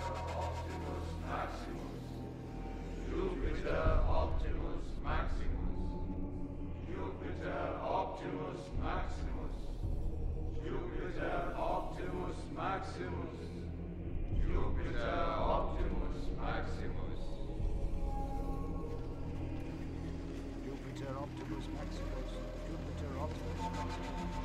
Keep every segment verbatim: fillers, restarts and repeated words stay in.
Optimus Maximus. Jupiter Optimus Maximus. Jupiter Optimus Maximus. Jupiter Optimus Maximus. Jupiter Optimus Maximus. Jupiter Optimus Maximus. Jupiter Optimus Maximus.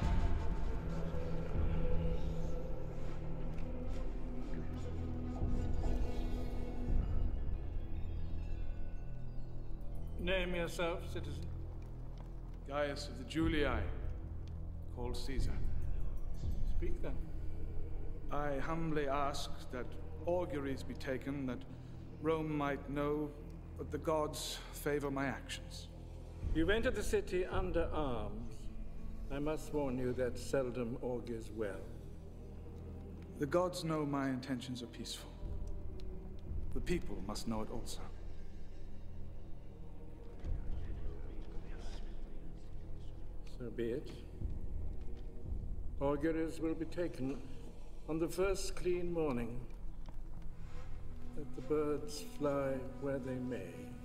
Name yourself, citizen. Gaius of the Julii, called Caesar. Speak then. I humbly ask that auguries be taken, that Rome might know that the gods favor my actions. You've entered the city under arms. I must warn you that seldom augurs well. The gods know my intentions are peaceful. The people must know it also. So be it. Auguries will be taken on the first clean morning. Let the birds fly where they may.